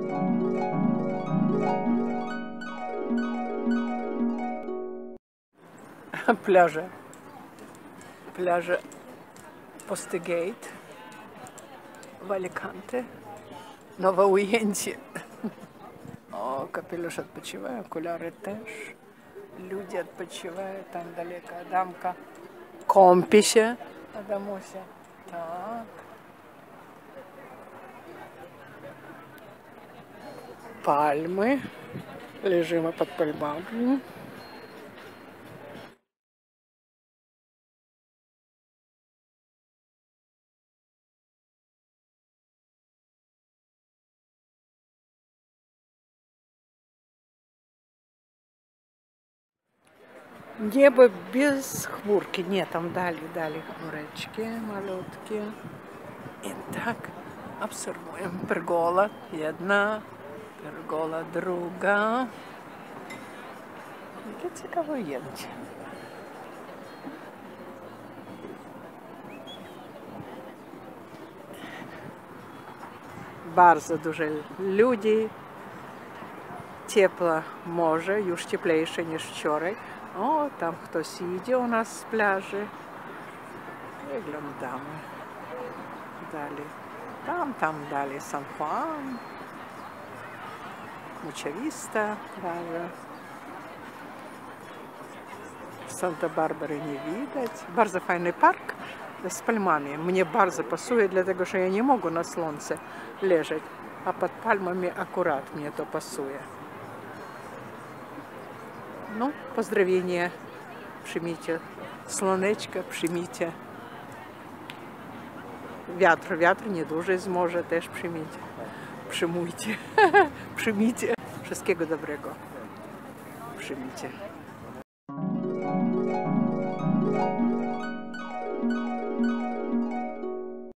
Plaże Postegate w Alicante. Nowe ujęcie. O, kapelusz odpoczywa, okulary też. Ludzie odpoczywają, tam daleko Adamka kąpi się. Adamusia. Tak. Palmy. Leżymy pod palmami. Niebo без хмурки. Нет, там дали хмурочки малютки. И так обсервуем. Пергола jedna, pergola druga. Jakie ciekawe ujęcie. Bardzo dużo ludzi. Ciepłe morze, już cieplejsze niż wczoraj. O, tam ktoś idzie u nas z plaży. Wyglądamy. Dalej. Tam dalej San Juan. Mucha Vista. Santa Barbary nie widać. Bardzo fajny park z palmami. Mnie bardzo pasuje, dlatego że ja nie mogę na słońce leżeć. A pod palmami akurat mnie to pasuje. No, pozdrowienie przyjmijcie. Słoneczka przyjmijcie. Wiatr nieduży z morza też przyjmijcie. Przyjmujcie. Przyjmijcie. Wszystkiego dobrego. Przyjmijcie.